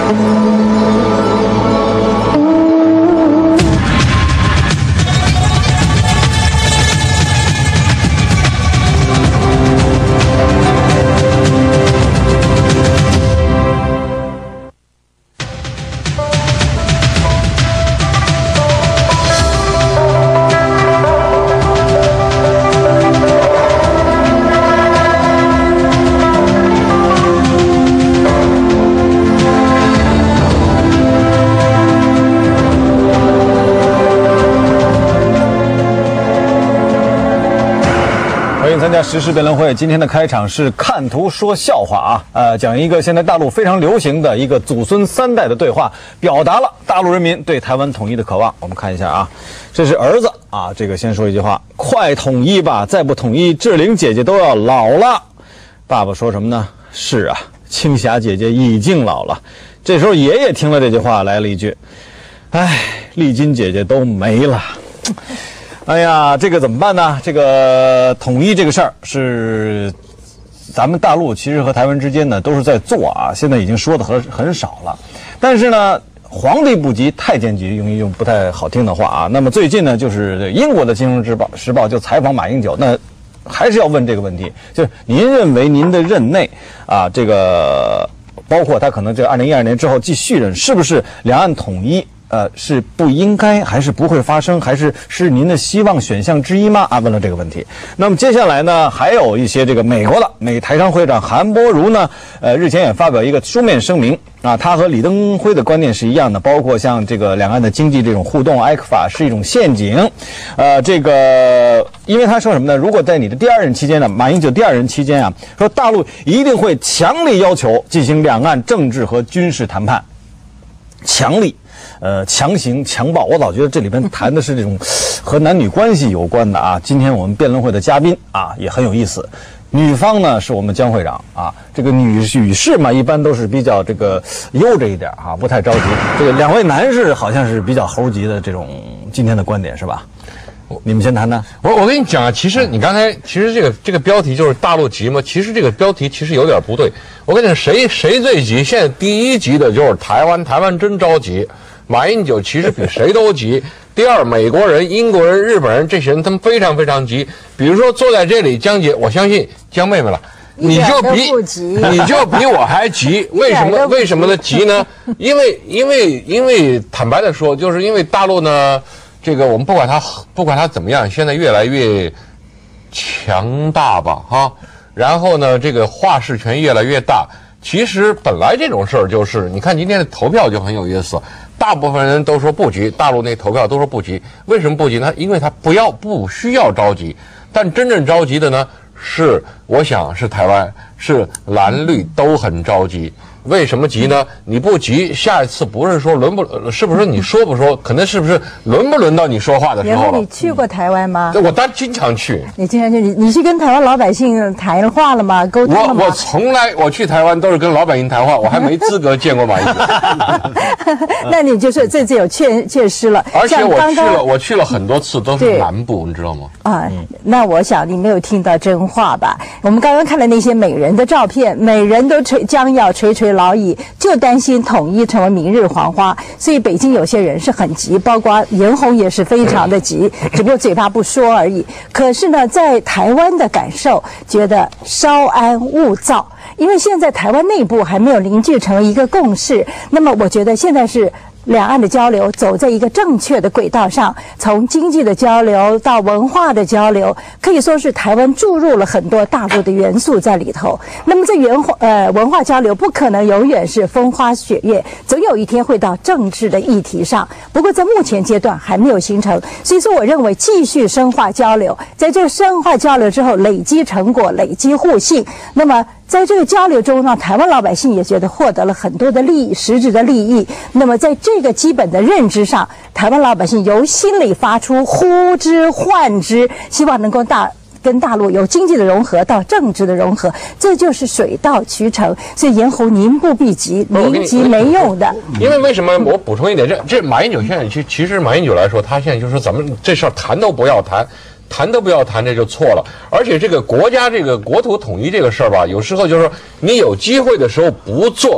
参加时事辩论会，今天的开场是看图说笑话啊，讲一个现在大陆非常流行的一个祖孙三代的对话，表达了大陆人民对台湾统一的渴望。我们看一下啊，这是儿子啊，这个先说一句话：快统一吧，再不统一，志玲姐姐都要老了。爸爸说什么呢？是啊，青霞姐姐已经老了。这时候爷爷听了这句话，来了一句：哎，丽君姐姐都没了。哎呀，这个怎么办呢？这个统一这个事儿是咱们大陆其实和台湾之间呢都是在做啊，现在已经说的很少了。但是呢，皇帝不急太监急，用不太好听的话啊。那么最近呢，就是英国的《金融时报》就采访马英九，那还是要问这个问题，就是您认为您的任内啊，这个包括他可能这2012年之后继续任，是不是两岸统一？是不应该还是不会发生，还是您的希望选项之一吗？啊，问了这个问题。那么接下来呢，还有一些这个美国的美台商会长韩波如呢，日前也发表一个书面声明啊，他和李登辉的观点是一样的，包括像这个两岸的经济这种互动，ECFA是一种陷阱。这个因为他说什么呢？如果在你的第二任期间呢，马英九第二任期间啊，说大陆一定会强力要求进行两岸政治和军事谈判，强力。强行强暴，我老觉得这里边谈的是这种和男女关系有关的啊。今天我们辩论会的嘉宾啊也很有意思，女方呢是我们江会长啊，这个女士嘛一般都是比较这个悠着一点啊，不太着急。这个两位男士好像是比较猴急的这种今天的观点是吧？你们先谈谈。 我跟你讲啊，其实你刚才其实这个标题就是大陆急嘛，其实这个标题其实有点不对。我跟你讲，谁最急？现在第一急的就是台湾真着急。马英九其实比谁都急。第二，美国人、英国人、日本人这些人他们非常非常急。比如说坐在这里，江姐，我相信江妹妹了，你就比我还急。为什么呢？急呢？因为坦白的说，就是因为大陆呢，这个我们不管它怎么样，现在越来越强大吧，哈。然后呢，这个话事权越来越大。其实本来这种事儿就是，你看今天的投票就很有意思。大部分人都说不急，大陆那投票都说不急。为什么不急呢？因为他不需要着急。但真正着急的呢，我想是台湾，是蓝绿都很着急。为什么急呢？你不急，下一次不是说是不是你说不说，可能是不是轮不轮到你说话的时候了？ 你去过台湾吗？ 我当然经常去。 你经常去，你是跟台湾老百姓谈话了吗？沟通了吗？ 我去台湾都是跟老百姓谈话，我还没资格见过马英九。 那你就是这次有缺失了。 而且我去了很多次，都是南部，你知道吗？ 啊，那我想你没有听到真话吧？我们刚刚看了那些美人的照片，美人都将要垂垂老矣，就担心统一成为明日黄花。所以北京有些人是很急，包括严宏也是非常的急，只不过嘴巴不说而已。可是呢，在台湾的感受，觉得稍安勿躁。因为现在台湾内部还没有凝聚成一个共识，那么我觉得现在是两岸的交流走在一个正确的轨道上，从经济的交流到文化的交流，可以说是台湾注入了很多大陆的元素在里头。那么这文化交流不可能永远是风花雪月，总有一天会到政治的议题上。不过在目前阶段还没有形成，所以说我认为继续深化交流，在这个深化交流之后累积成果，累积互信，那么在这个交流中呢，台湾老百姓也觉得获得了很多的利益，实质的利益。那么在这个基本的认知上，台湾老百姓由心里发出呼之唤之，希望能够跟大陆有经济的融合到政治的融合，这就是水到渠成。所以严宏，您不必急，您急没用的。 因为什么？我补充一点，这马英九现在其实马英九来说，他现在就是说咱们这事儿谈都不要谈。谈都不要谈，这就错了。而且这个国家这个国土统一这个事儿吧，有时候就是说你有机会的时候不做，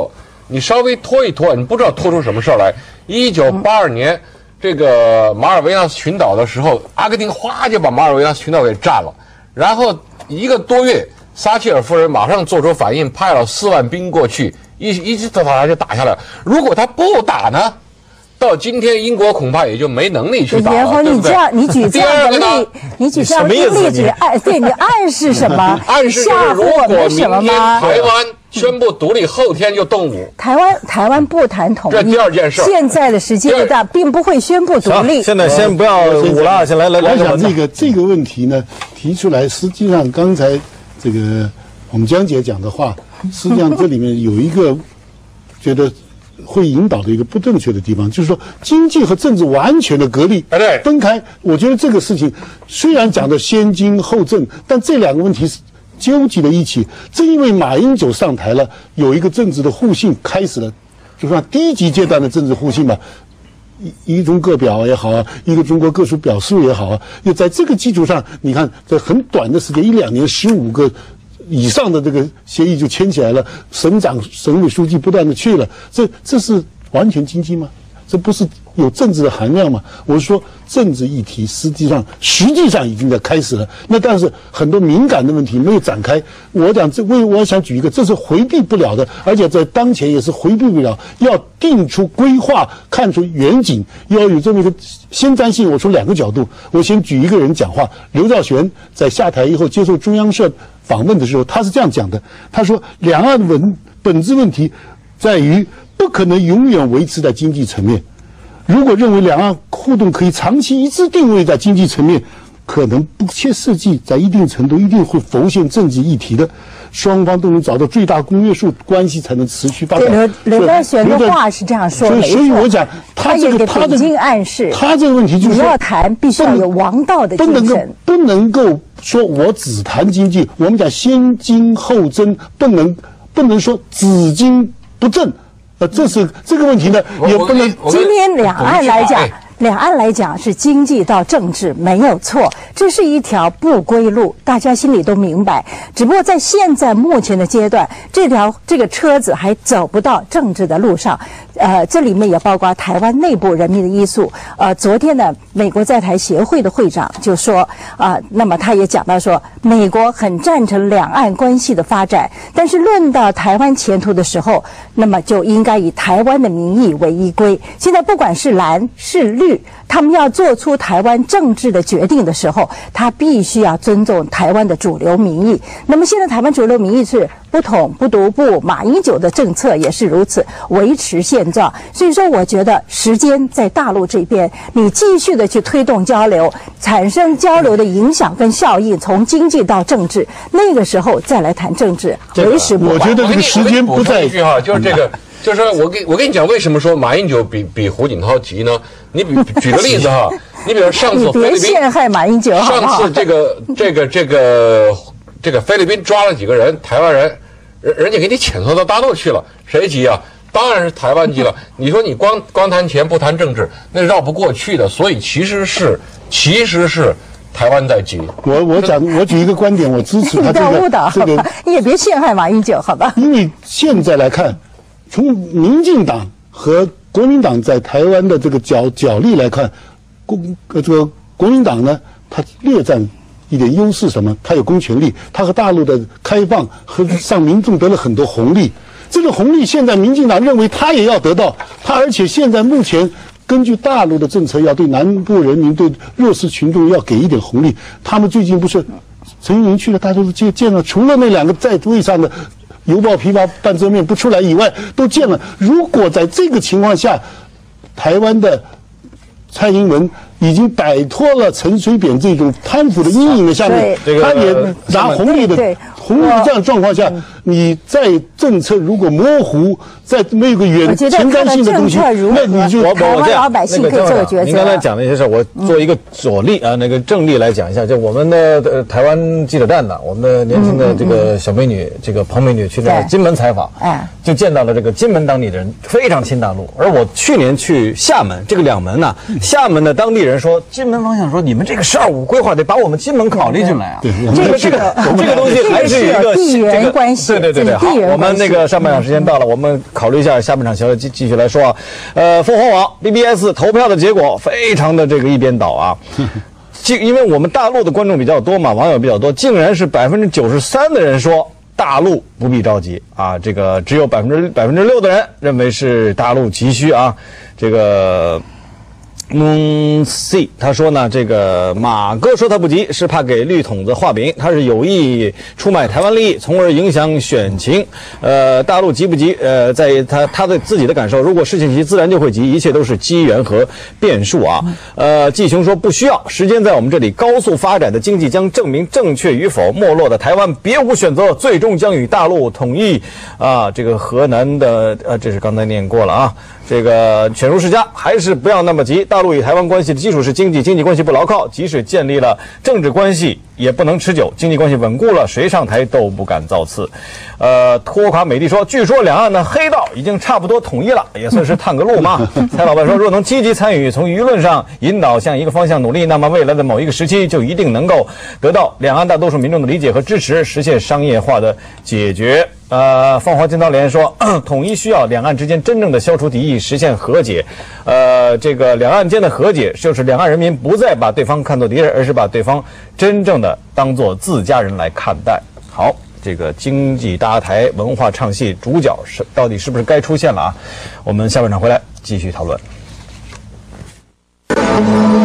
你稍微拖一拖，你不知道拖出什么事儿来。1982年这个马尔维纳斯群岛的时候，阿根廷哗就把马尔维纳斯群岛给占了，然后1个多月，撒切尔夫人马上做出反应，派了4万兵过去，一直到他就打下来。如果他不打呢？到今天，英国恐怕也就没能力去打了，对不对？ 你举这样的例，你举这样的例子，对你暗示什么？ 暗示吓唬我们什么吗？ 台湾宣布独立，后天就动武。 台湾不谈统一， 这第二件事。 现在的时间不大，并不会宣布独立。 现在先不要武了，先来。 我想这个问题呢提出来，实际上刚才这个我们江姐讲的话，实际上这里面有一个觉得会引导的一个不正确的地方，就是说经济和政治完全的隔离、分开。我觉得这个事情虽然讲的先经后政，但这两个问题是纠集在一起。正因为马英九上台了，有一个政治的互信开始了，就说第一级阶段的政治互信吧。一中各表也好啊，一个中国各属表述也好啊，又在这个基础上，你看在很短的时间1-2年15个以上的这个协议就签起来了，省长、省委书记不断的去了，这是完全经济吗？这不是有政治的含量吗？我是说，政治议题实际上已经在开始了。那但是很多敏感的问题没有展开。我想举一个，这是回避不了的，而且在当前也是回避不了。要定出规划，看出远景，要有这么一个先瞻性。我从2个角度，我先举一个人讲话，刘兆玄在下台以后接受中央社访问的时候，他是这样讲的：他说，两岸本质问题在于不可能永远维持在经济层面。如果认为两岸互动可以长期一致定位在经济层面，可能不切实际，在一定程度一定会浮现政治议题的。双方都能找到最大公约数，关系才能持续发展。 刘兆玄的话是这样说的， 所以我讲他这个北京暗示， 他这个问题就是你要谈，必须要有王道的精神， 不能够说我只谈经济，我们讲先经后增，不能说只经不正。这个问题呢，也不能。 今天两岸来讲是经济到政治没有错，这是一条不归路，大家心里都明白。只不过在现在目前的阶段，这个车子还走不到政治的路上。这里面也包括台湾内部人民的因素。昨天呢，美国在台协会的会长就说，那么他也讲到说，美国很赞成两岸关系的发展，但是论到台湾前途的时候，那么就应该以台湾的民意为依归。现在不管是蓝是绿，他们要做出台湾政治的决定的时候，他必须要尊重台湾的主流民意。那么现在台湾主流民意是不统不独不，马英九的政策也是如此，维持现状。所以说我觉得时间在大陆这边，你继续的去推动交流，产生交流的影响跟效应，从经济到政治，那个时候再来谈政治，为时不晚。 我觉得这个时间不在。 一句哈，就是这个，就是说我跟你讲，为什么说马英九比胡锦涛急呢？你举个例子哈，你比如上次菲律宾，别陷害马英九好不好？ 上次这个菲律宾抓了几个人，台湾人，人家给你遣送到大陆去了，谁急啊？当然是台湾急了。你说你光谈钱不谈政治，那绕不过去的。所以其实是台湾在急。 我举一个观点，我支持他这个。 你也别陷害马英九，好吧？ 因为现在来看，从民进党和国民党在台湾的这个角力来看，这个国民党呢，他略占一点优势，什么？他有公权力，他和大陆的开放和让民众得了很多红利。这个红利现在民进党认为他也要得到，而且现在目前根据大陆的政策，要对南部人民、对弱势群众要给一点红利。他们最近不是陈云去了，大家都见了，除了那2个在位上的犹抱琵琶半遮面不出来以外，都见了。如果在这个情况下，台湾的蔡英文已经摆脱了陈水扁这种贪腐的阴影的下面，他也拿红利的这样状况下，你在政策如果模糊，在没有个前瞻性的东西，那你就台湾老百姓可以做决策。 您刚才讲的一些事，我做一个左例那个正例来讲一下。就我们的台湾记者站的，我们的年轻的这个小美女，这个彭美女去那金门采访，就见到了这个金门当地的人，非常亲大陆。而我去年去厦门，这个两门呢，厦门的当地人说，金门方向说，你们这个“12.5”规划得把我们金门考虑进来啊。这个东西还是是有一个地缘关系， 对，好，我们那个上半场时间到了，我们考虑一下下半场消息，继续来说啊。凤凰网 BBS 投票的结果非常的这个一边倒啊。因为我们大陆的观众比较多嘛，网友比较多，竟然是93%的人说大陆不必着急啊，这个只有6%的人认为是大陆急需啊，这个。C 他说呢，这个马哥说他不急，是怕给绿桶子画饼，他是有意出卖台湾利益，从而影响选情。大陆急不急？在他的自己的感受，如果事情急，自然就会急，一切都是机缘和变数啊。季雄说不需要，时间在我们这里，高速发展的经济将证明正确与否。没落的台湾别无选择，最终将与大陆统一啊。这个河南的这是刚才念过了啊。这个犬儒世家还是不要那么急。大陆与台湾关系的基础是经济，经济关系不牢靠，即使建立了政治关系也不能持久。经济关系稳固了，谁上台都不敢造次。托卡美蒂说，据说两岸的黑道已经差不多统一了，也算是探个路嘛。蔡老板说，若能积极参与，从舆论上引导向一个方向努力，那么未来的某一个时期就一定能够得到两岸大多数民众的理解和支持，实现商业化的解决。放华金刀连说，统一需要两岸之间真正的消除敌意，实现和解。这个两岸间的和解，就是两岸人民不再把对方看作敌人，而是把对方真正的当作自家人来看待。好，这个经济搭台、文化唱戏主角到底是不是该出现了啊？我们下半场回来继续讨论。